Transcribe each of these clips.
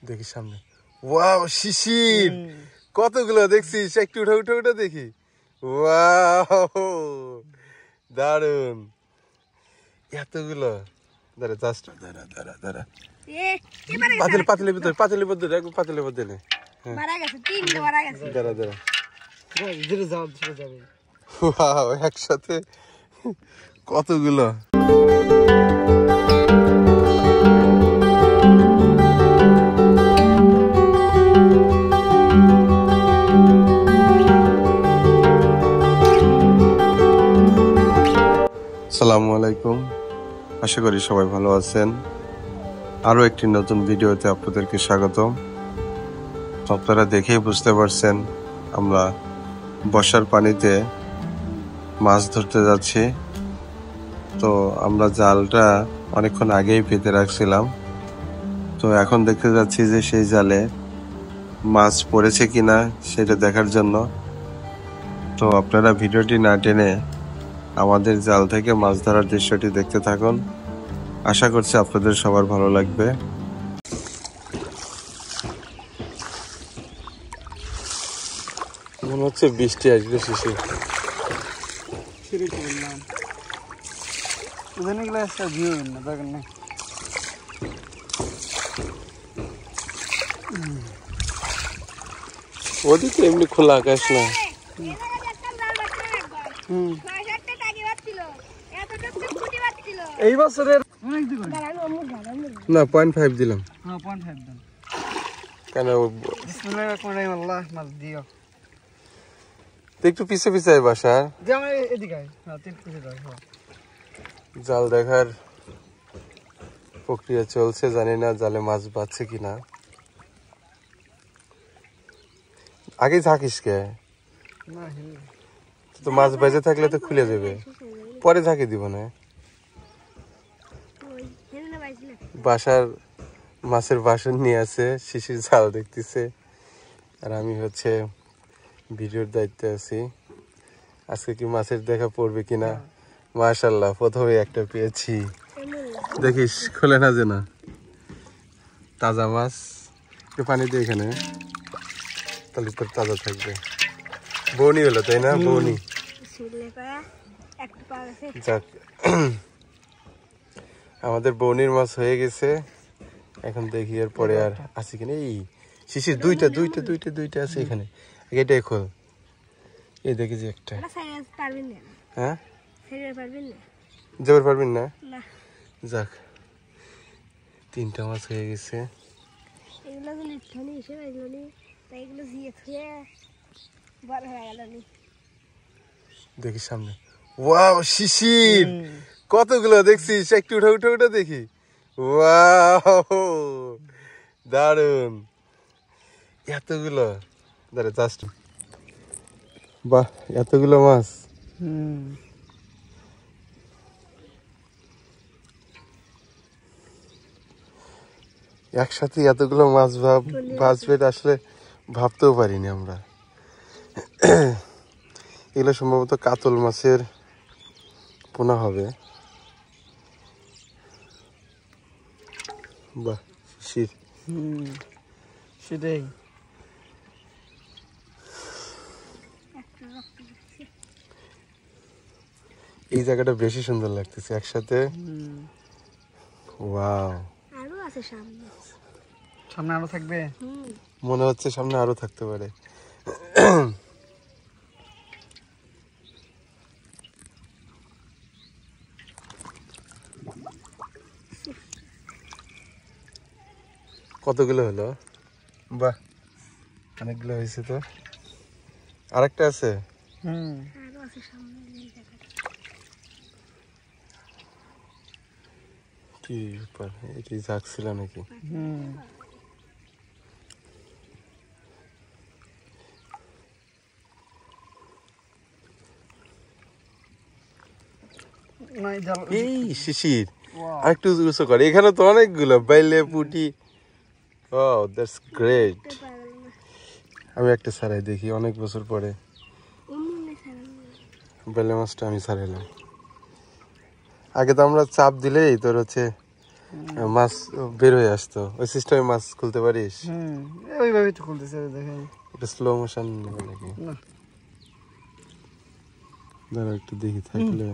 দেখি সামনে। ওয়াও, শিশির কতগুলো দেখছিস? একটু উঠে উঠে উঠে দেখি। ওয়াও, দারুন এতগুলো। দাঁড়া জাস্ট দাঁড়া দাঁড়া দাঁড়া, পাতিলের ভিতরে পাতিলের ভিতরে একদম পাতিলের ভিতরে। দাঁড়া দাঁড়া, ওয়াও একসাথে কতগুলো। আসসালামু আলাইকুম, আশা করি সবাই ভালো আছেন। আরো একটি নতুন ভিডিওতে আপনাদেরকে স্বাগতম। আপনারা দেখেই বুঝতে পারছেন আমরা বর্ষার পানিতে মাছ ধরতে যাচ্ছি। তো আমরা জালটা অনেকক্ষণ আগেই পেতে রাখছিলাম, তো এখন দেখতে যাচ্ছি যে সেই জালে মাছ পড়েছে কিনা সেটা দেখার জন্য। তো আপনারা ভিডিওটি না টেনে আমাদের জাল থেকে মাছ ধরার দৃশ্যটি দেখতে থাকুন, আশা করছি আপনাদের সবার ভালো লাগবে। মনে হচ্ছে বৃষ্টি আসবে। শিশির ওদিকে এমনি খোলা আকাশ না। এই বছরের না 0.5 দিলাম। কেন একটু পিছে পিছে বাসার জাল দেখার প্রক্রিয়া চলছে, জানি না জালে মাছ বাচ্ছে কিনা। আগে ঝাঁকিস কে? তো মাছ বেজে থাকলে তো খুলে দেবে, পরে ঝাঁকি দিব না। বাসার মাছের বাসন নিয়ে আছে, শিশির জাল দেখতেছে, আর আমি হচ্ছে ভিডিওর দায়িত্বে আছি। আজকে কি মাছের দেখা পড়বে কিনা। মাশাআল্লাহ, প্রথমে একটা পেয়েছি। দেখিস খোলে না যে না, তাজা মাছ। একটু পানি দিয়ে এখানে, তাহলে তোর তাজা থাকবে। বউনি হলো তাই না? বউনি। যাক, আমাদের বউনির মাছ হয়ে গেছে। এখন দেখি এর পরে আর আছে কিনা। এই শিশির দুইটা দুইটা দুইটা দুইটা আছে এখানে, এটাই খোল। এই দেখি যে একটা। হ্যাঁ, যাবার পারবেন না? যাক, 3টা মাছ হয়ে গেছে। দেখি সামনে। ওয়াও, শিশির কতগুলো দেখছিস? একটু উঠে উঠে উঠে দেখি। ওয়াও, দারুন এতগুলো। দাঁড়া জাস্ট, বাহ এতগুলো মাছ। একসাথে এতগুলো মাছ বাঁচবে আসলে ভাবতেও পারিনি আমরা। এগুলো সম্ভবত কাতল মাছের পোনা হবে। বাহ, শিশির সেটাই। এই জায়গাটা বেশি সুন্দর লাগতেছে একসাথে। ওয়াও, সামনে আরো থাকবে মনে হচ্ছে, সামনে আরো থাকতে পারে। কতগুলো হলো? বাহ, অনেকগুলো হয়েছে তো। আরেকটা আছে। কি ব্যাপার, এটি জাগছিল নাকি? এই শিশির আরেকটু উঁচু করে, এখানে তো অনেকগুলো বাইলে পুটি। Oh that's great. আমি একটা ছাড়াই দেখি, অনেক বছর পরে বেলে মাছটা আমি ছাড়াইলাম। আগে তো আমরা চাপ দিলেই তোর হচ্ছে মাছ বের হয়ে আসতো। ওই সিস্টেমে মাছ খুলতে পারিস? ওইভাবে তো খুলতেছে দেখেন। এটা স্লো মোশন নেবে নাকি? না দাঁড়া একটু দেখি থাকলে।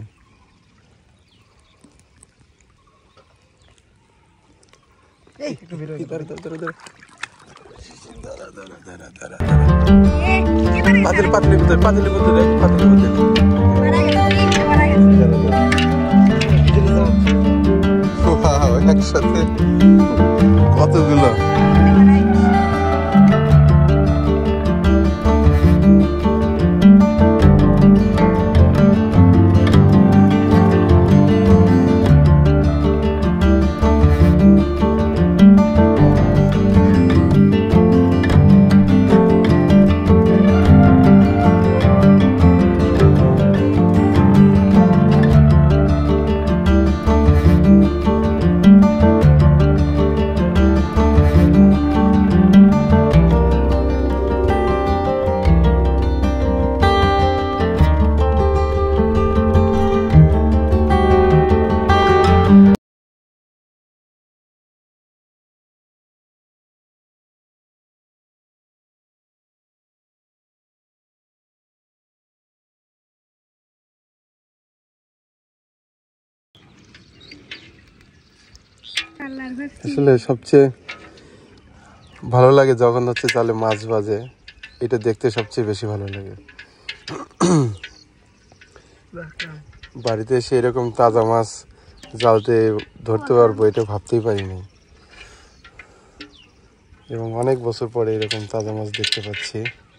এই একটু বের হয়ে দাঁড়া পাতিলের ভিতরে একসাথে কতগুলো। আসলে সবচেয়ে ভালো লাগে যখন হচ্ছে জালে মাছ বাজে, এটা দেখতে সবচেয়ে বেশি ভালো লাগে। বাড়িতে এসে এরকম তাজা মাছ জালতে ধরতে পারবো এটা ভাবতেই পারিনি, এবং অনেক বছর পরে এরকম তাজা মাছ দেখতে পাচ্ছি।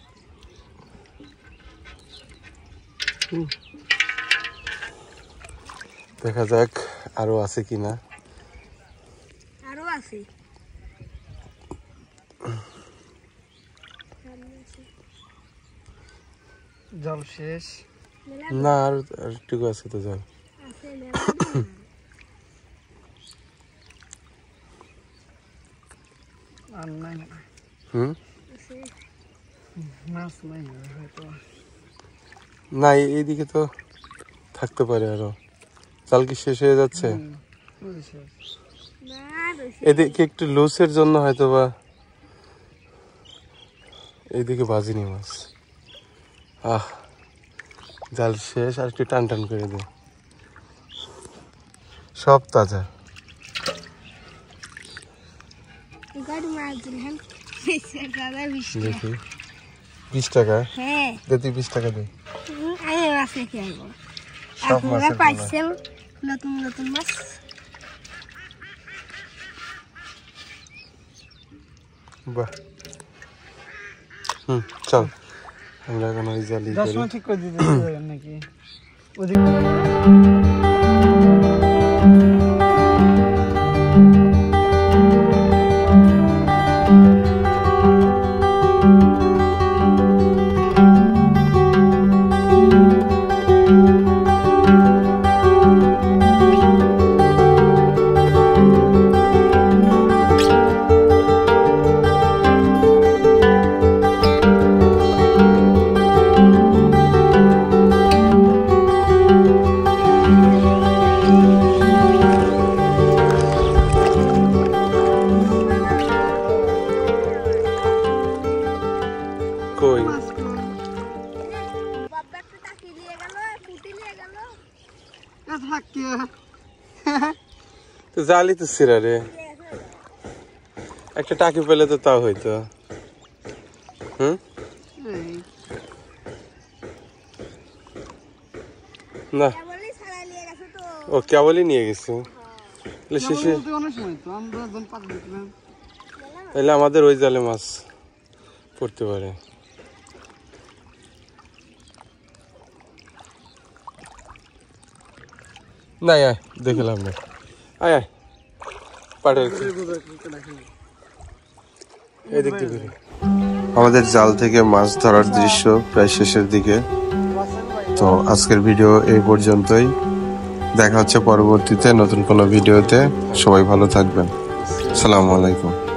দেখা যাক আরো আছে কিনা। আরো আছে জল শেষ না, আর একটু আছে তো জল। আর নাই মাছ নাই হয়তো। না এইদিকে তো থাকতে পারে আরো। জাল কি শেষ হয়ে যাচ্ছে? এদিকে একটু লুসের জন্য হয়তো বা এইদিকে বাজিনি মাছ। জাল শেষ, আর একটু টান টান করে দে। সব তাজা। দেখি 20 টাকা। হ্যাঁ দেখি 20 টাকা দে। সব আপনারা পাইছেন নতুন নতুন মাছ। বাহ, চল আমরা এখন ওই জালি করি। ঠিক করে দিতে নাকি ওদিকে কই তো জালি তো ছিড়া রে। একটা টাকি পেলে তো তাও হইতো। না ও কেবলই নিয়ে গেছে। শেষে তাহলে আমাদের ওই জালে মাছ পড়তে পারে। না আয় দেখলাম না, আয় আয় পাড়ে এদিক থেকে। আমাদের জাল থেকে মাছ ধরার দৃশ্য প্রায় শেষের দিকে। তো আজকের ভিডিও এই পর্যন্তই। দেখা হচ্ছে পরবর্তীতে নতুন কোনো ভিডিওতে। সবাই ভালো থাকবেন। আসসালামু আলাইকুম।